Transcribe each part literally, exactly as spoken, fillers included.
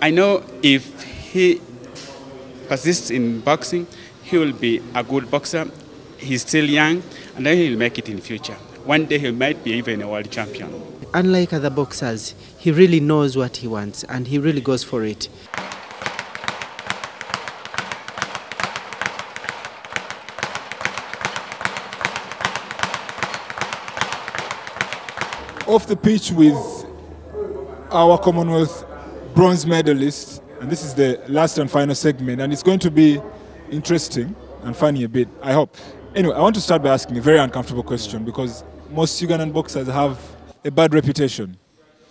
I know if he persists in boxing, he will be a good boxer. He's still young, and then he'll make it in future. One day he might be even a world champion. Unlike other boxers, he really knows what he wants, and he really goes for it. Off the pitch with our Commonwealth bronze medalists, and this is the last and final segment, and it's going to be interesting and funny a bit, I hope. Anyway, I want to start by asking a very uncomfortable question, because most Ugandan boxers have a bad reputation.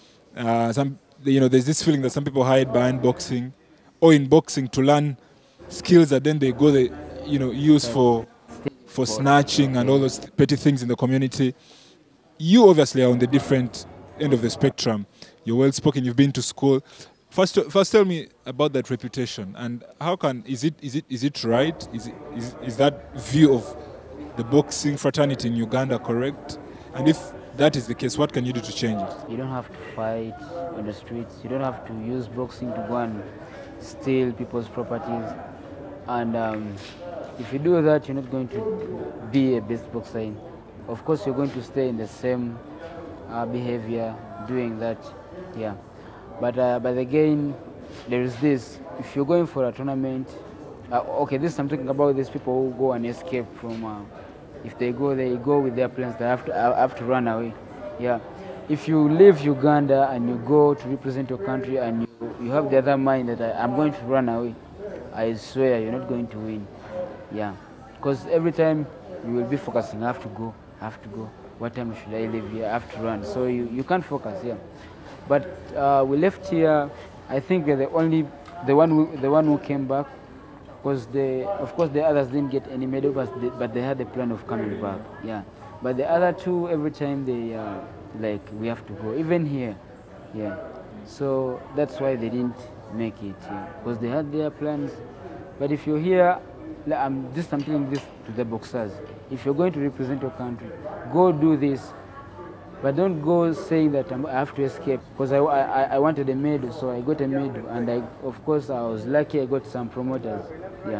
Uh, some, you know, there's this feeling that some people hide behind boxing, or in boxing to learn skills that then they go, they, you know, use for for snatching and all those petty things in the community. You obviously are on the different end of the spectrum. You're well spoken. You've been to school. First, first, tell me about that reputation, and how can is it is it is it right? Is it, is is that view of the boxing fraternity in Uganda correct? And if that is the case, what can you do to change it? You don't have to fight on the streets. You don't have to use boxing to go and steal people's properties. And um, if you do that, you're not going to be a best boxer. Of course, you're going to stay in the same uh, behavior, doing that, yeah. But uh, but again, there is this. If you're going for a tournament, uh, okay, this I'm talking about these people who go and escape from. Uh, if they go, they go with their plans. They have to uh, have to run away, yeah. If you leave Uganda and you go to represent your country and you you have the other mind that I, I'm going to run away, I swear you're not going to win, yeah. Because every time you will be focusing, I have to go. I have to go. What time should I leave here? I have to run. So you, you can't focus, yeah. But uh, we left here. I think we're the only, the one who, the one who came back, because the, of course the others didn't get any medal, but they, but they had the plan of coming back, yeah. But the other two, every time they, uh, like, we have to go. Even here, yeah. So that's why they didn't make it, yeah, because they had their plans. But if you're here, I'm just I'm telling this to the boxers. If you're going to represent your country, go do this. But don't go saying that I'm, I have to escape, because I, I, I wanted a medal, so I got a medal. And I, of course, I was lucky I got some promoters, yeah.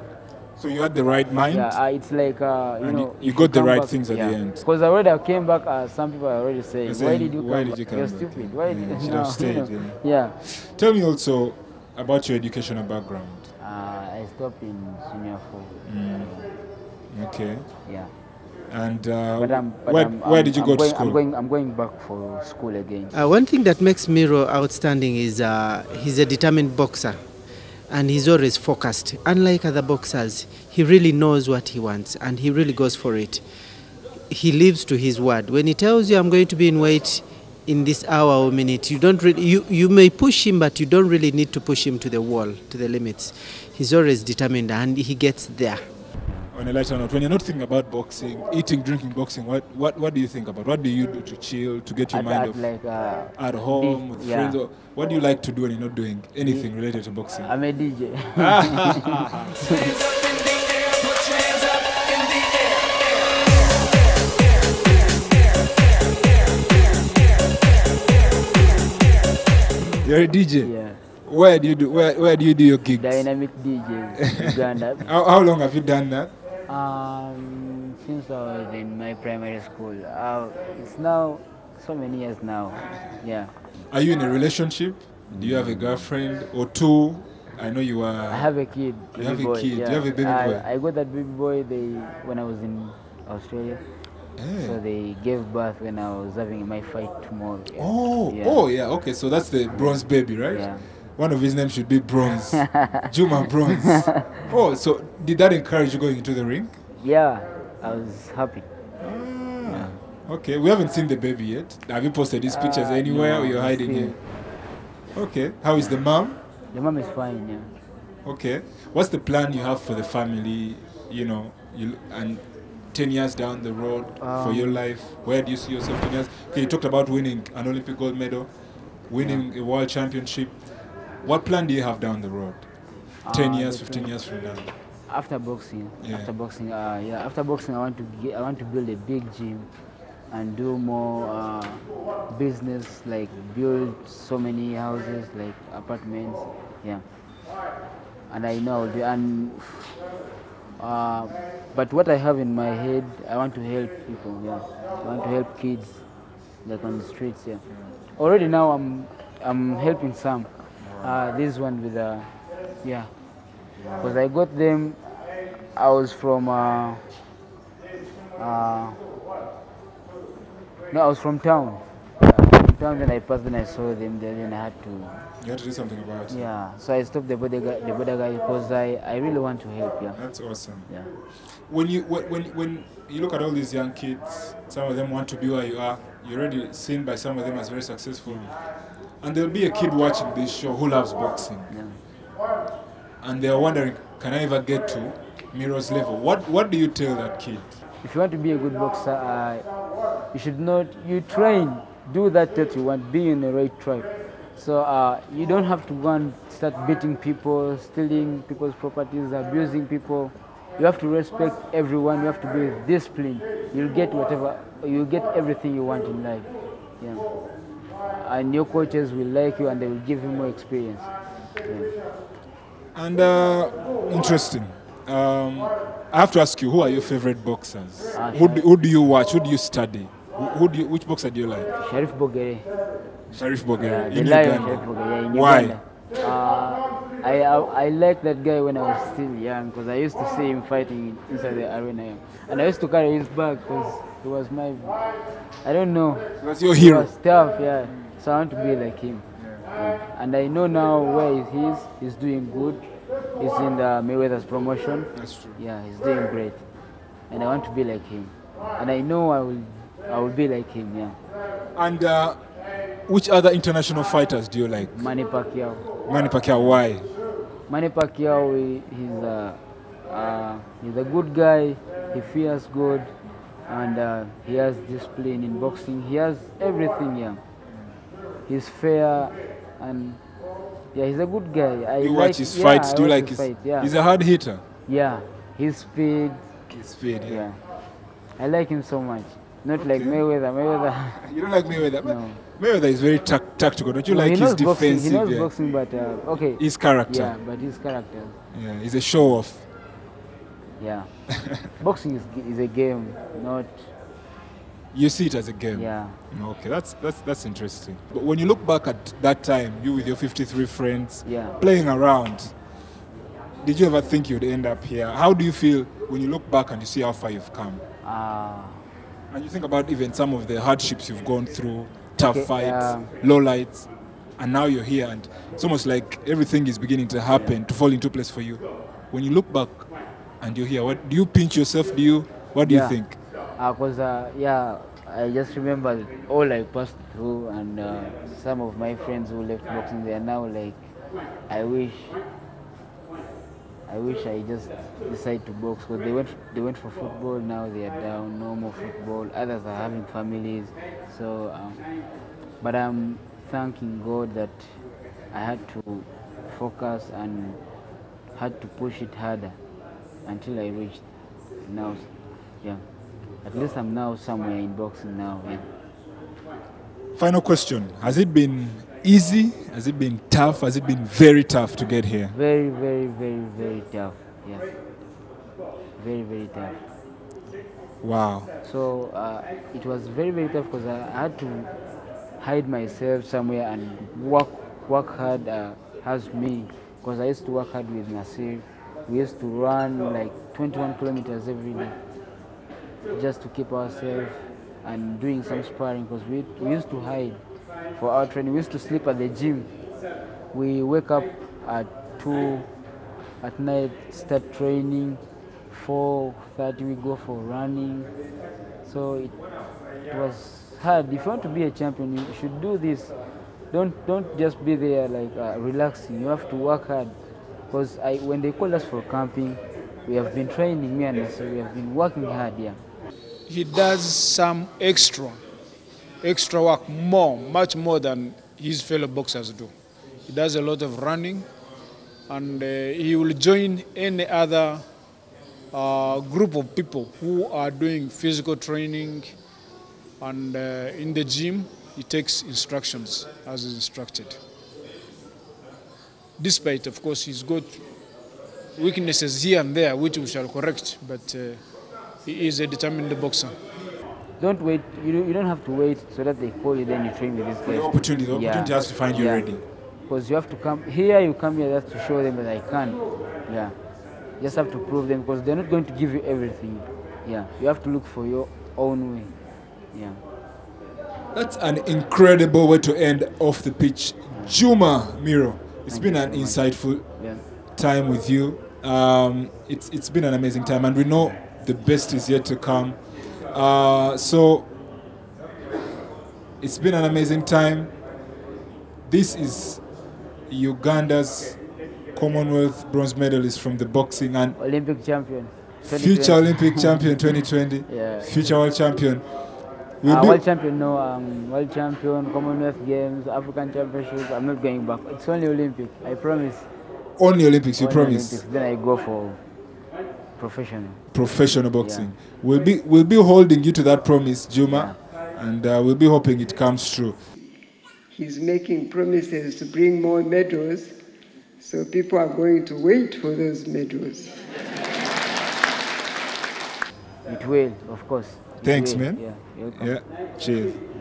So you had the right mind? Yeah, uh, it's like, uh, you and know. You, you got the right back, things at yeah. the end. Because already I came back, uh, some people are already saying, saying, why did you why come did you back? come You're back? stupid. Yeah. Why Yeah, did you you should no, have stayed, you know. yeah. yeah. Tell me also about your educational background. Uh, I stopped in senior four. Mm. Okay. Yeah. And uh, But I'm, but where, I'm, where I'm, did you I'm go going, to school? I'm going, I'm going back for school again. Uh, one thing that makes Miro outstanding is uh, he's a determined boxer, and he's always focused. Unlike other boxers, he really knows what he wants, and he really goes for it. He lives to his word. When he tells you, I'm going to be in weight in this hour or minute, you don't really, you, you may push him, but you don't really need to push him to the wall, to the limits. He's always determined, and he gets there. On a lighter note, when you're not thinking about boxing, eating, drinking, boxing, what, what, what do you think about? What do you do to chill, to get your At, mind at off? like, uh, At home, D- with yeah. friends? Or what do you like to do when you're not doing anything related to boxing? I'm a D J. You're a D J? Yeah. Where do you do, where, where do, you do your gigs? Dynamic D Js, Uganda. how, how long have you done that? Um, since I was in my primary school. Uh, it's now so many years now. Yeah. Are you in a relationship? Do you have a girlfriend or two? I know you are. I have a kid. You have a boy, kid. Yeah. You have a baby I, boy. I got that baby boy they when I was in Australia. Eh. So they gave birth when I was having my fight tomorrow. Yeah. Oh, Yeah. oh yeah. Okay, so that's the bronze baby, right? Yeah. One of his names should be Bronze. Juma Bronze. Oh, so did that encourage you going into the ring? Yeah, I was happy. Ah, okay, we haven't seen the baby yet. Have you posted these pictures Uh, anywhere, no, or you're hiding still. here? Okay, how is the mom? The mom is fine, yeah. Okay, what's the plan you have for the family? You know, you and ten years down the road Um, for your life. Where do you see yourself ten years? Okay, you talked about winning an Olympic gold medal, winning a world championship. What plan do you have down the road? ten Uh, years, the fifteen plan- years from now? After boxing, Yeah. after boxing, uh, yeah, after boxing, I want to get, I want to build a big gym and do more uh, business, like build so many houses, like apartments, yeah. And I know I'll do, and uh, but what I have in my head, I want to help people, yeah. I want to help kids, like on the streets, yeah. Already now I'm I'm helping some. Uh, this one with uh, yeah, because I got them. I was from uh, uh, no, I was from town. Uh, from town, then I passed, then I saw them there, then I had to. You had to do something about it. Yeah, so I stopped the border guy, the border guy because I, I really want to help. Yeah. That's awesome. Yeah. When you when, when when you look at all these young kids, some of them want to be where you are. You're already seen by some of them as very successful, and there'll be a kid watching this show who loves boxing, Yeah. and they're wondering, can I ever get to Miro's level? What what do you tell that kid? If you want to be a good boxer, uh, you should not, you train, do that that you want, be in the right tribe. So uh, you don't have to go and start beating people, stealing people's properties, abusing people. You have to respect everyone, you have to be disciplined. You'll get whatever, you'll get everything you want in life. Yeah. And your coaches will like you and they will give you more experience. Yeah. And uh, interesting. Um, I have to ask you, who are your favorite boxers? Uh, Who do, who do you watch? Who do you study? Who, who do you, which boxer do you like? Sharif Bogere. Sharif Yeah, Bogere the in lion Uganda. Sharif Bogere, yeah, in Why? Uganda. Uh, I, I I liked that guy when I was still young because I used to see him fighting inside the arena, yeah. And I used to carry his bag because he was my, I don't know. He was your He hero. was tough, yeah. So I want to be like him. Yeah. And I know now where he is. He's doing good. He's in the Mayweather's promotion. That's true. Yeah, he's doing great. And I want to be like him. And I know I will, I will be like him. Yeah. And uh, which other international fighters do you like? Manny Pacquiao. Manny Pacquiao, why? Manny Pacquiao, he- he's a, uh, he's a good guy. He feels good, and uh, he has discipline in boxing. He has everything. Yeah, he's fair, and yeah, he's a good guy. I Do you like, watch his yeah, fights? I Do you watch like his? fight, yeah, He's a hard hitter. yeah, his speed. His speed, yeah. Yeah, I like him so much. Not like Okay. Mayweather. Mayweather. You don't like Mayweather, but No. Mayweather is very tac- tactical. Don't you No, like he his knows boxing. He defensive? knows yeah. boxing, but uh, okay. His character. Yeah, but his character. Yeah, he's a show off. Yeah, boxing is is a game, not You see it as a game. yeah. Okay, that's that's that's interesting. But when you look back at that time, you with your fifty-three friends Yeah. playing around, did you ever think you'd end up here? How do you feel when you look back and you see how far you've come? Uh, And you think about even some of the hardships you've gone through, tough Okay, fights, um, low lights, and now you're here, and it's almost like everything is beginning to happen, to fall into place for you. When you look back and you're here, what do you pinch yourself? Do you? What do yeah. you think? Uh, cause uh, yeah, I just remember all I passed through, and uh, some of my friends who left boxing, they are now like, I wish, I wish I just decided to box. Cause they went, they went for football. Now they are down, no more football. Others are having families. So, um, but I'm thanking God that I had to focus and had to push it harder until I reached now. Yeah. At least I'm now somewhere in boxing now. Yeah. Final question: has it been easy? Has it been tough? Has it been very tough to get here? Very, very, very, very tough. Yeah. Very, very tough. Wow. So uh, it was very, very tough because I had to hide myself somewhere and work, work hard uh, as me. Because I used to work hard with Nasir. We used to run like twenty-one kilometers every day, just to keep ourselves and doing some sparring, because we, we used to hide for our training. We used to sleep at the gym. We wake up at two at night, start training. four thirty we go for running. So it, it was hard. If you want to be a champion, you should do this. Don't don't just be there like uh, relaxing. You have to work hard. Because I when they call us for camping, we have been training, me and Nasir, we have been working hard, yeah. He does some extra, extra work, more, much more than his fellow boxers do. He does a lot of running, and uh, he will join any other uh, group of people who are doing physical training And uh, in the gym, he takes instructions as is instructed. Despite, of course, he's got weaknesses here and there, which we shall correct, but uh, he is a determined boxer. Don't wait. You don't, you don't have to wait so that they call you, then you train with this guy. The opportunity, the opportunity has to find you yeah. ready. Because you have to come here, you come here just to show them that I can. Yeah. You just have to prove them because they're not going to give you everything. Yeah. You have to look for your own way. Yeah. That's an incredible way to end off the pitch. Juma Miro, it's Thank been you an so much. insightful Yeah. time with you. Um, it's it's been an amazing time, and we know the best is yet to come. Uh, so it's been an amazing time. This is Uganda's Commonwealth bronze medalist from the boxing and Olympic champion. future Olympic champion twenty twenty, Yeah. future world champion. We'll Uh, be- world champion, no, um, world champion, Commonwealth Games, African Championships. I'm not going back. It's only Olympic. I promise. Only Olympics, you Only promise. Olympics. Then I go for professional. Professional boxing. We'll be we'll be holding you to that promise, Juma, and uh, we'll be hoping it comes true. He's making promises to bring more medals, so people are going to wait for those medals. It will, of course. It Thanks, will. man. Yeah, you're welcome. Yeah, cheers.